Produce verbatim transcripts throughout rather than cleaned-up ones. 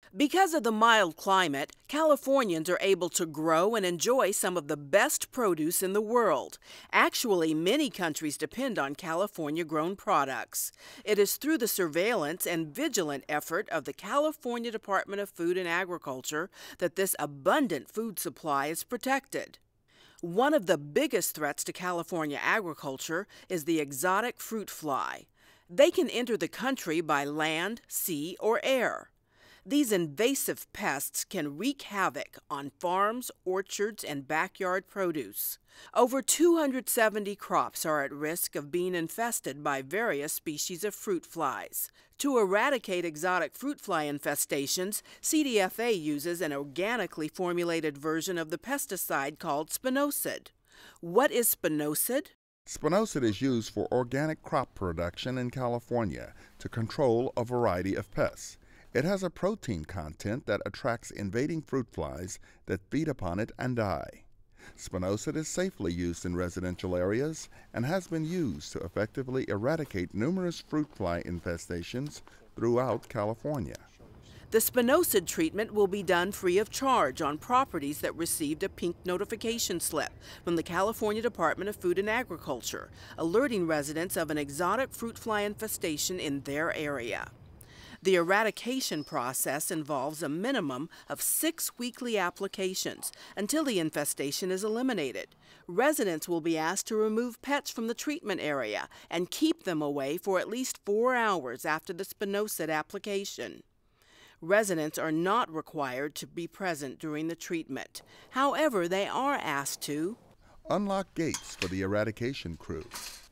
Because of the mild climate, Californians are able to grow and enjoy some of the best produce in the world. Actually, many countries depend on California-grown products. It is through the surveillance and vigilant effort of the California Department of Food and Agriculture that this abundant food supply is protected. One of the biggest threats to California agriculture is the exotic fruit fly. They can enter the country by land, sea, or air. These invasive pests can wreak havoc on farms, orchards, and backyard produce. Over two hundred seventy crops are at risk of being infested by various species of fruit flies. To eradicate exotic fruit fly infestations, C D F A uses an organically formulated version of the pesticide called Spinosad. What is Spinosad? Spinosad is used for organic crop production in California to control a variety of pests. It has a protein content that attracts invading fruit flies that feed upon it and die. Spinosad is safely used in residential areas and has been used to effectively eradicate numerous fruit fly infestations throughout California. The Spinosad treatment will be done free of charge on properties that received a pink notification slip from the California Department of Food and Agriculture, alerting residents of an exotic fruit fly infestation in their area. The eradication process involves a minimum of six weekly applications until the infestation is eliminated. Residents will be asked to remove pets from the treatment area and keep them away for at least four hours after the Spinosad application. Residents are not required to be present during the treatment. However, they are asked to unlock gates for the eradication crew,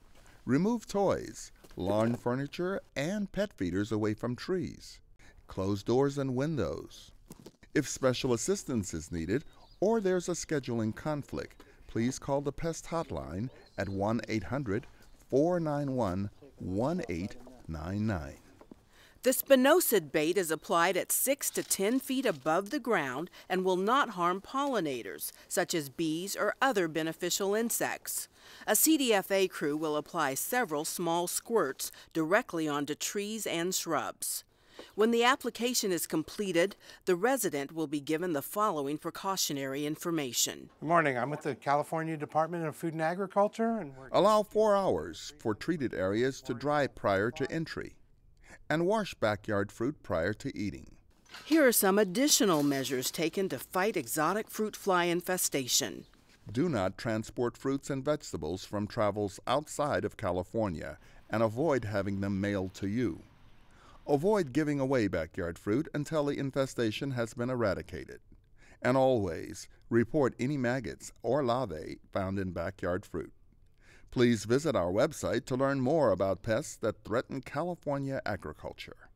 remove toys, lawn furniture, and pet feeders away from trees, close doors and windows. If special assistance is needed or there's a scheduling conflict, please call the pest hotline at one eight hundred, four nine one, one eight nine nine. The Spinosad bait is applied at six to ten feet above the ground and will not harm pollinators, such as bees or other beneficial insects. A C D F A crew will apply several small squirts directly onto trees and shrubs. When the application is completed, the resident will be given the following precautionary information. Good morning. I'm with the California Department of Food and Agriculture. And we're Allow four hours for treated areas to dry prior to entry, and wash backyard fruit prior to eating. Here are some additional measures taken to fight exotic fruit fly infestation. Do not transport fruits and vegetables from travels outside of California and avoid having them mailed to you. Avoid giving away backyard fruit until the infestation has been eradicated. And always report any maggots or larvae found in backyard fruit. Please visit our website to learn more about pests that threaten California agriculture.